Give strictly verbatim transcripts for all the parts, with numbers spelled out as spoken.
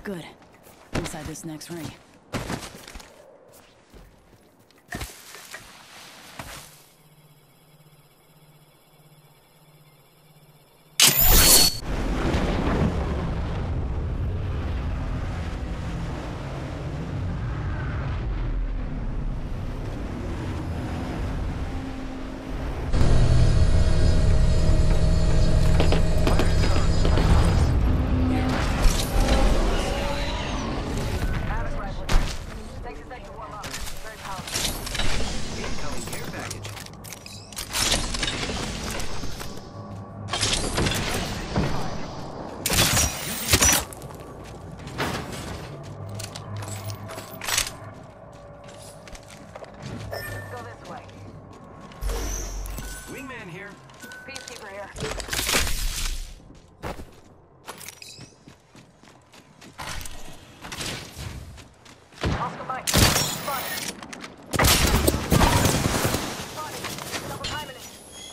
Good. Inside this next ring. Wingman here. Peacekeeper here. Oscar Mike. Spotted. Spotted. Double timing it.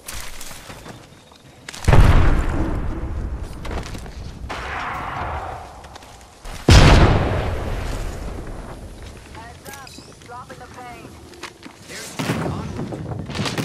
Heads up. Dropping the pain. There's onward.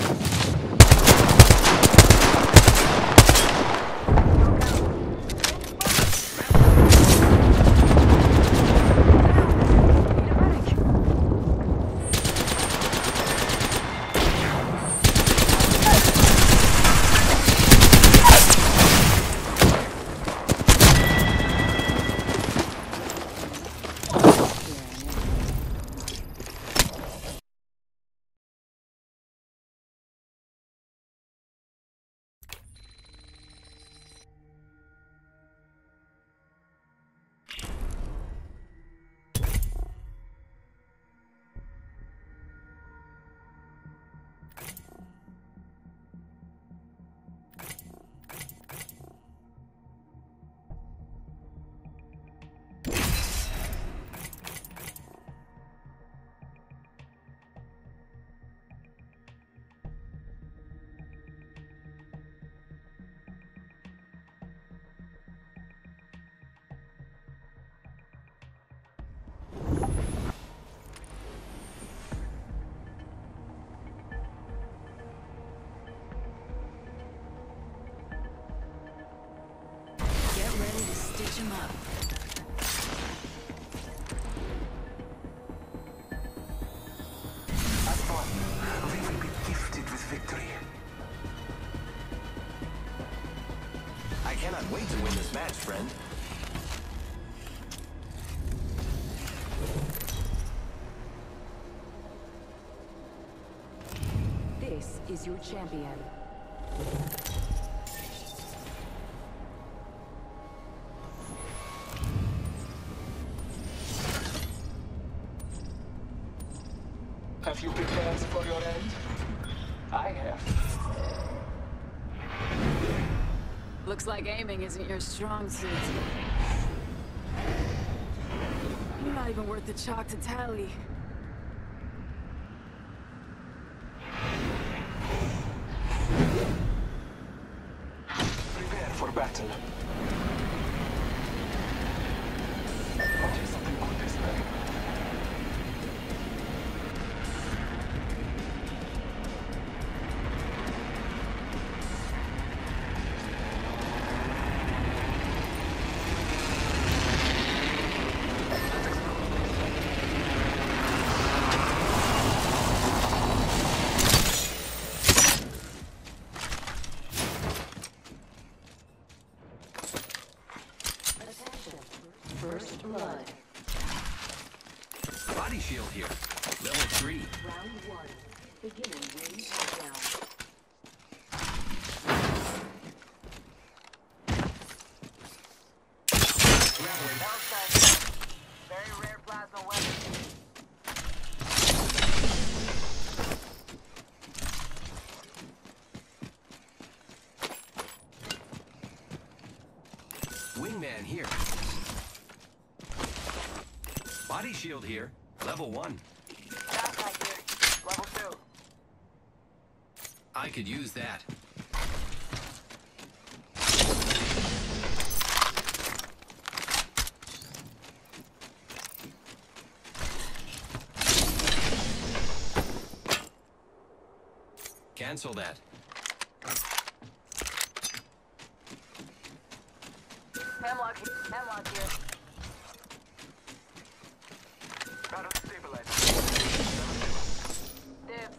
Ready to stitch him up. Aston, we will be gifted with victory. I cannot wait to win this match, friend. This is your champion. Have you prepared for your end? I have. Looks like aiming isn't your strong suit. You're not even worth the chalk to tally. Prepare for battle. What is something good this way? First blood. Body shield here. Level three. Round one. Beginning ring countdown. Outside. Very rare plasma weapon. Wingman here. Body shield here. Level one. Backpack here. Level two. I could use that. Cancel that. Hemlock, Hemlock here. Battle stabilized. Dibs.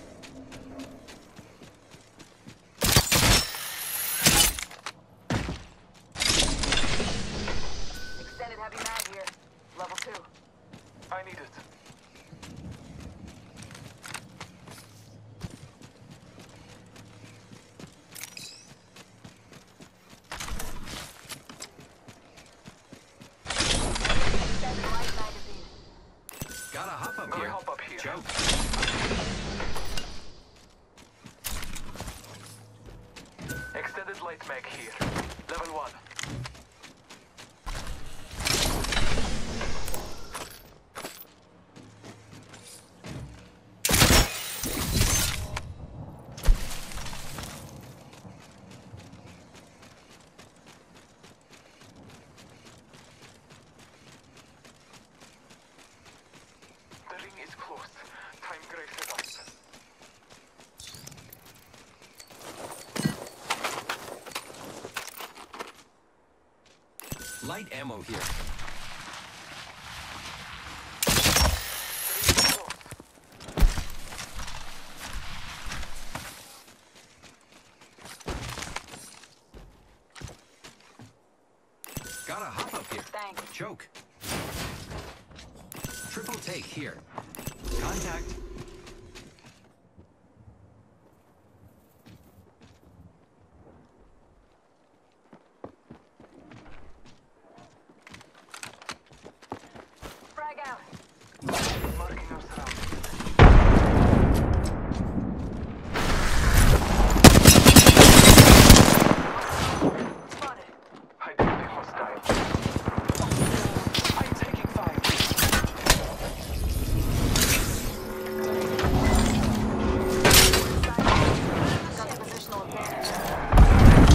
Extended heavy mag here. Level two. I need it. Extended light magazine. Gotta hop up Gotta here. hop up here. Choke. Extended light mag here. Level one. The ring is close. Time graces us. Light ammo here. The ring is close. Gotta hop up here. Thanks. Choke. Triple take here. Contact. Frag out. Marking our surroundings. Spotted. Identity hostile. I'm taking fire. Got the positional advantage.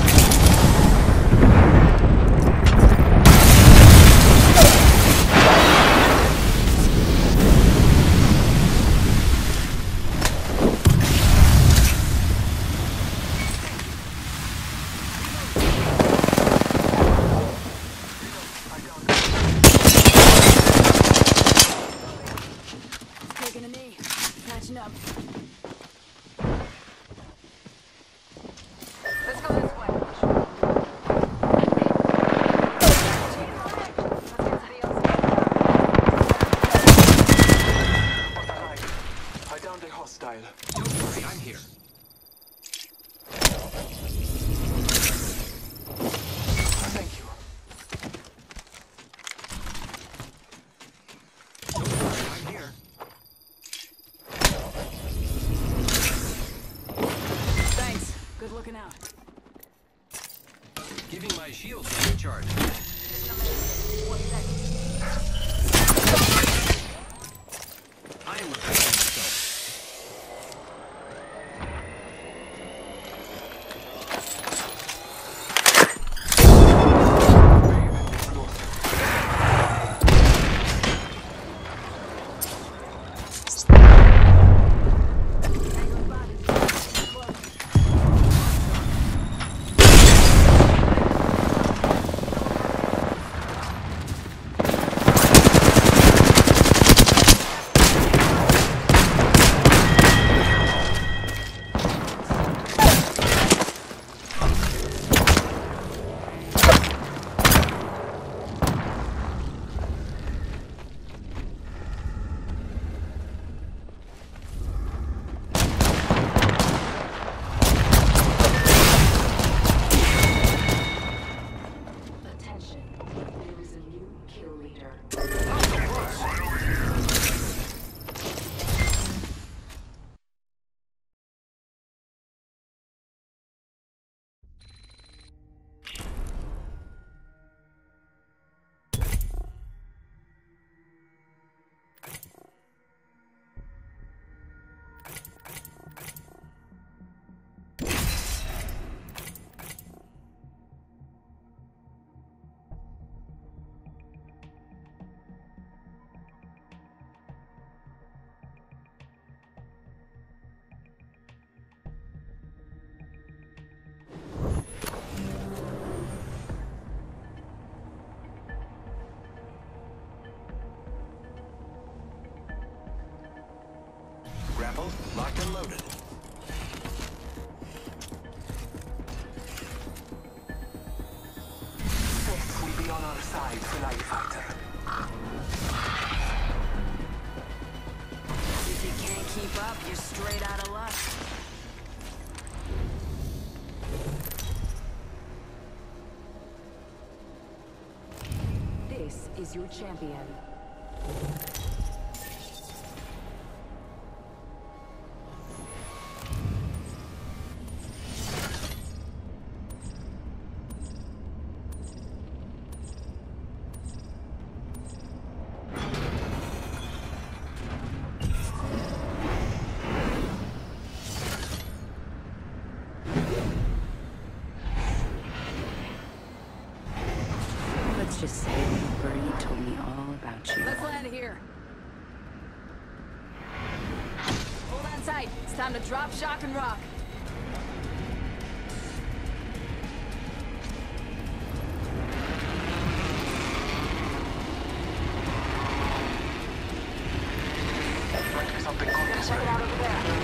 Taking a knee. Catching up. Let's go this way. Let's get to the outside. Alive. I downed a hostile. Don't worry, I'm here. Thank you. Don't worry, I'm here. Thanks. Good looking out. Giving my shields a recharge. I am repairing myself. Close. grappled, locked and loaded. Death will be on our side, Fly Fighter. If you can't keep up, you're straight out of luck. This is your champion. Let's just say that Bernie told me all about you. Let's land here. Hold on tight. It's time to drop, shock, and rock. Might be something good this Check it way. out over there.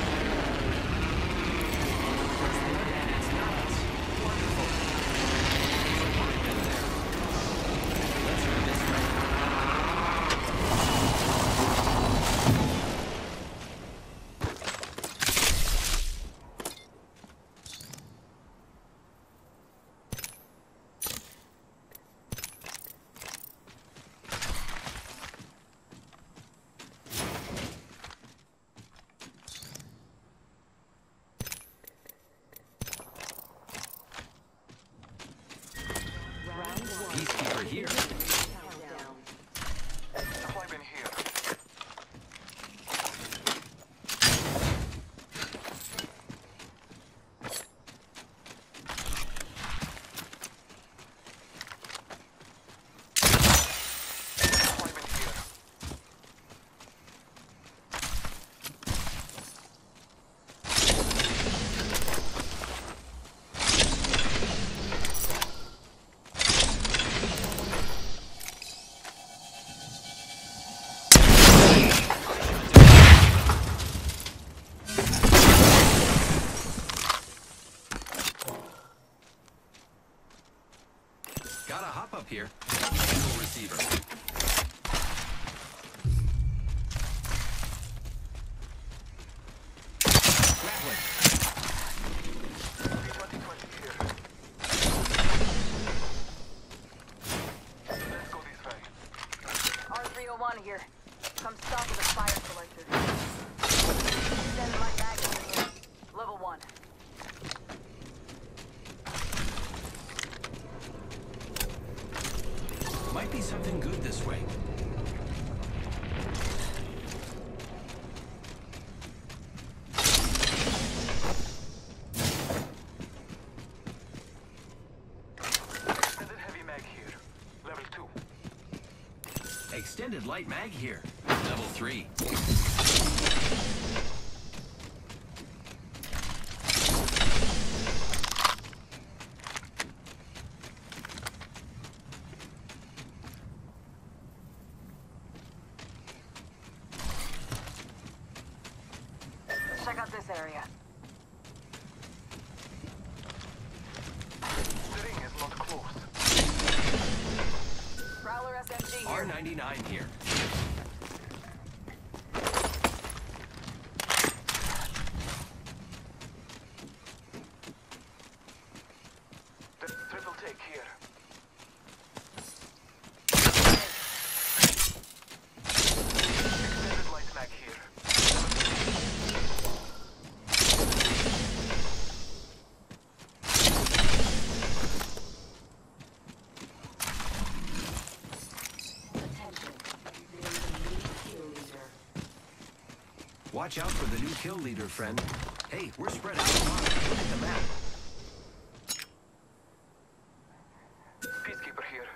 Peacekeeper here. Countdown. Climb in here. Climb in here. Gotta hop up here. Single receiver. Grappling. P twenty twenty here. Let's go this way. R three oh one here. Come stop with a fire selector. Send my magazine here. Level one. Might be something good this way. Extended heavy mag here. Level two. Extended light mag here. Level three. Let's check out this area. The ring is not close. Prowler S M G here. R ninety-nine here. The triple take here. Extended light mag here. Attention. There is a new kill leader. Watch out for the new kill leader, friend. Hey, we're spread out. Look at the map. Peacekeeper here.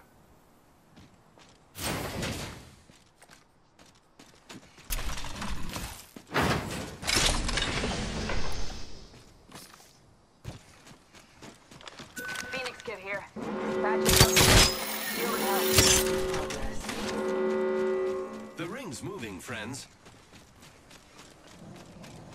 Phoenix kid here. Patches up. Deal with help. Progress. The ring's moving, friends.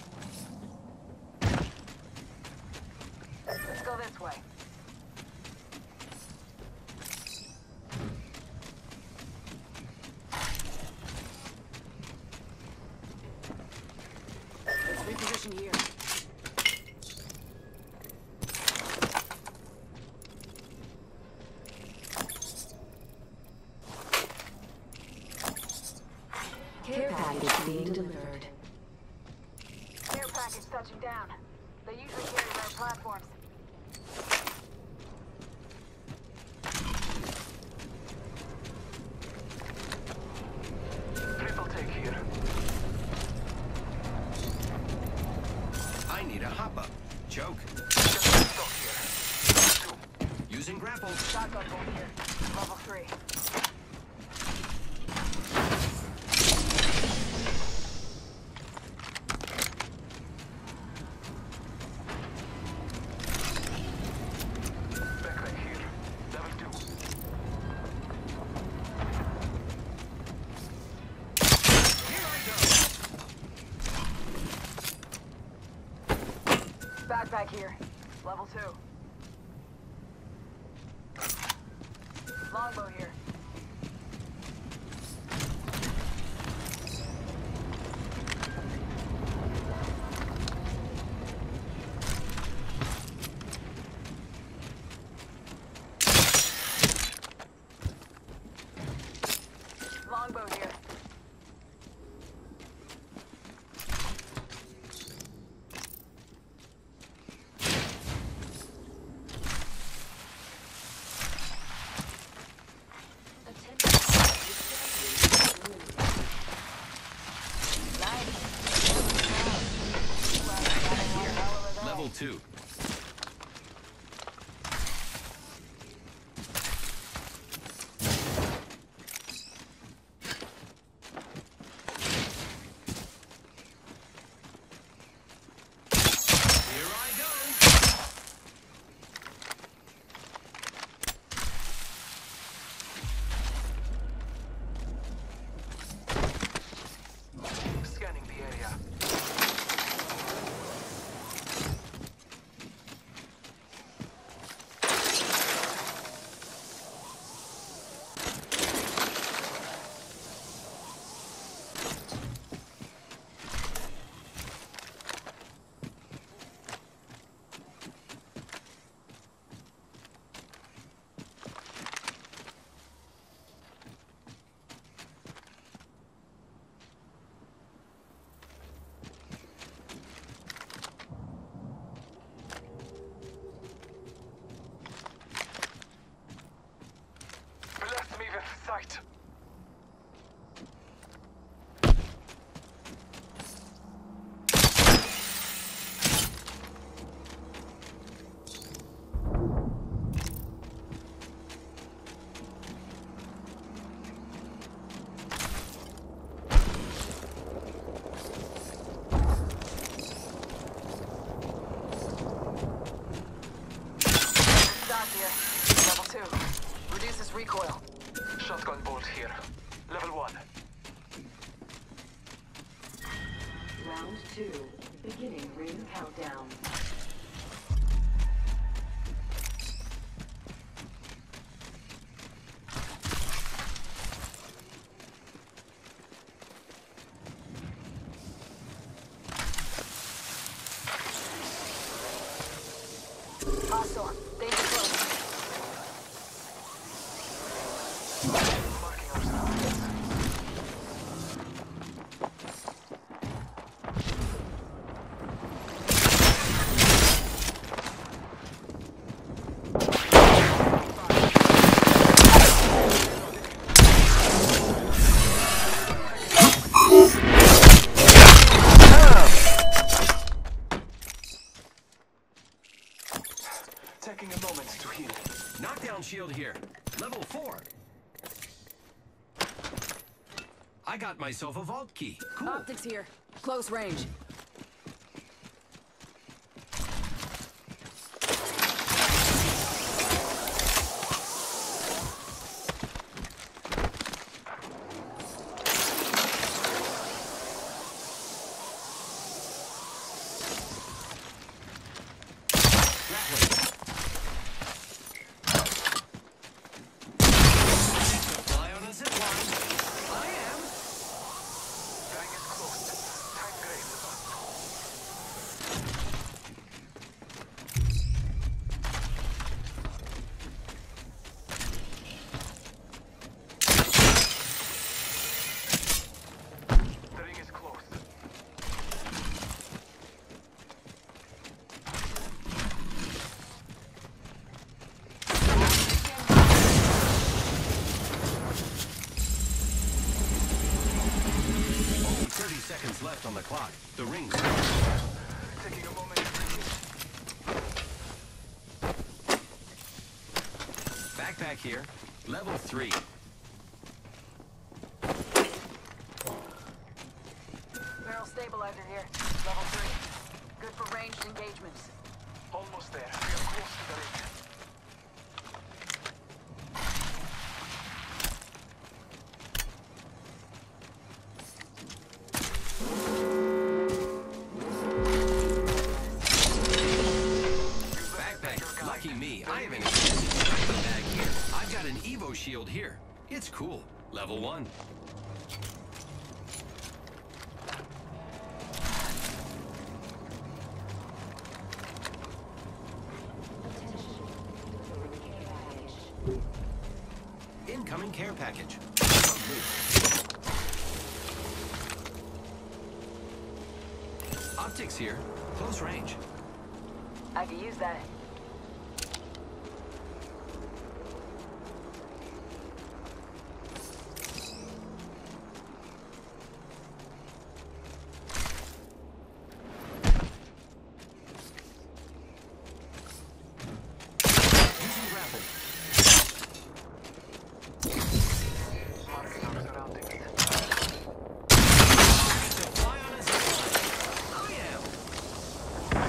Care package being delivered. Care package touching down. They usually carry rare platforms. Triple take here. I need a hop-up. Choke. Stock here. Two. Using grapple. Shotgun bolt here. Level three. Backpack here. Level two. Here I go. Backpack here. Level two. Longbow here. Longbow here. Level two. Here I go. Scanning the area. Bless me with sight. Stock here. Level two. Reduces recoil. Shotgun bolt here. Level one. Round two. Beginning ring countdown. Hostile. Danger close. Marking our surroundings. Taking a moment to heal. Knockdown shield here. Level four. I got myself a vault key. Cool. Optics here. Close range. Fly on a zip line. I am. Ring is closed. Time grace. left on the clock. The ring's Taking a moment to breathe. backpack here. Level three. Barrel stabilizer here. Level three. Good for ranged engagements. Almost there. We are close to the ring. Backpack. Lucky me. I have an extended bag here. I've got an Evo shield here. It's cool. Level one. Incoming care package. Optics here. Close range. I could use that. Using grapple. Marking our surroundings. To fly on a zipline. I am.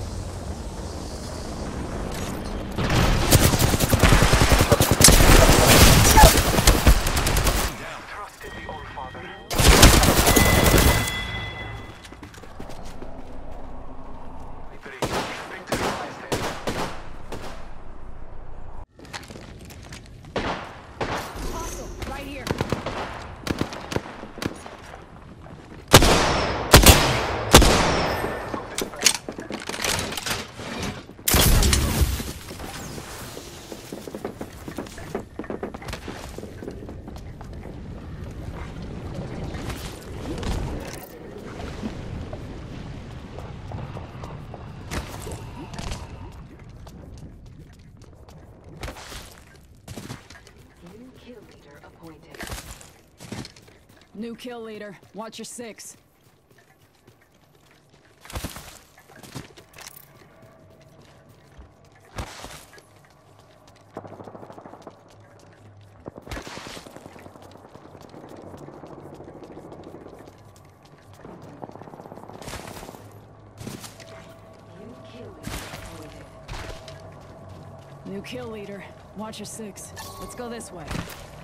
Down. Trust in the All Father. Victory. Victory lies there. Hostile, right here. New kill leader appointed. New kill leader. Watch your six. New kill leader appointed. New kill leader. Watch your six. Let's go this way.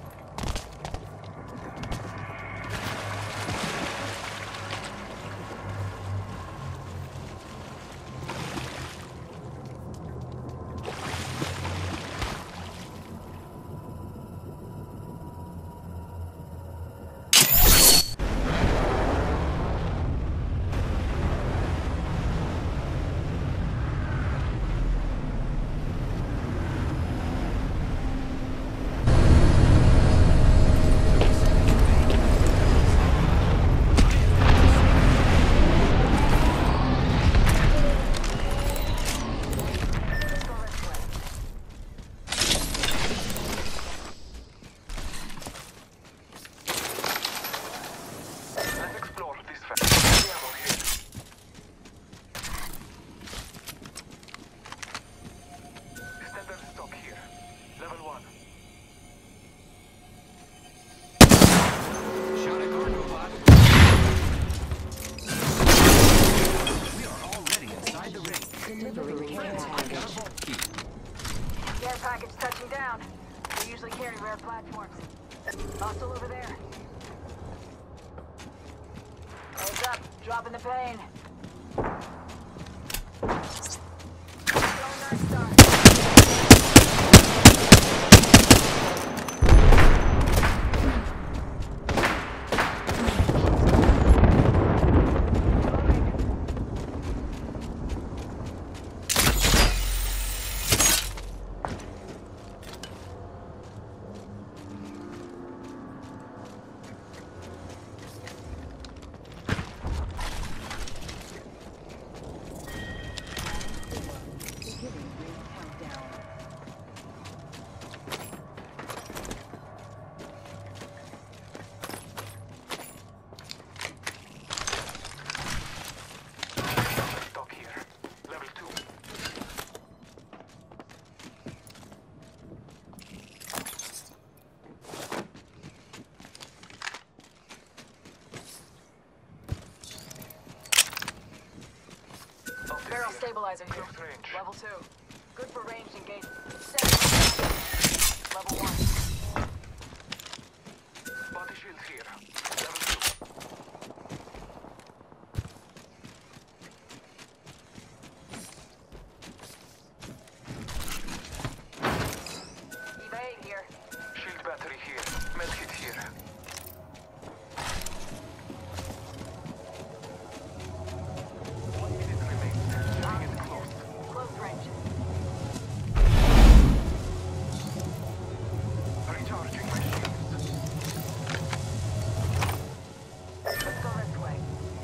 Let's explore this fact. Ammo here. Standard stock here. Level one. Shot a cargo bot. We are already inside the ring. Delivering care Friends, I've got a package. vault key. Care package touching down. We usually carry rare platforms. Hostile over there. Heads up. Dropping the pain. Throwing Dark Star. stabilizer here. Close range. Level two. Good for ranged engagement. Set. Level one. Body shield here. Level two. Evade here. Shield battery here. Medkit here. One minute remains. Bring it close. Close range. Recharging my shields. Let's go this way.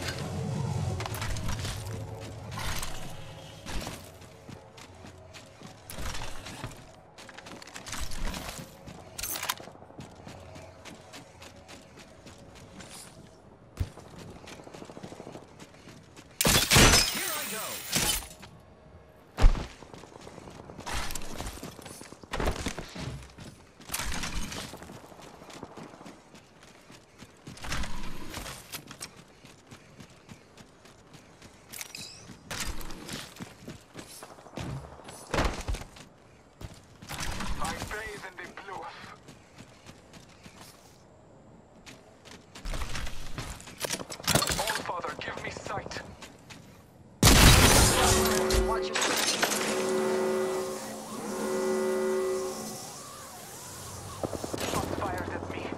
Here I go. I bathe in the blue. All Father, give me sight. Watch your step. Shots fired at me.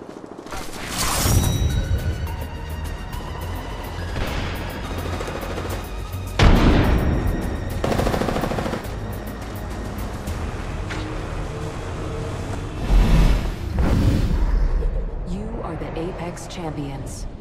You are the Apex Champions.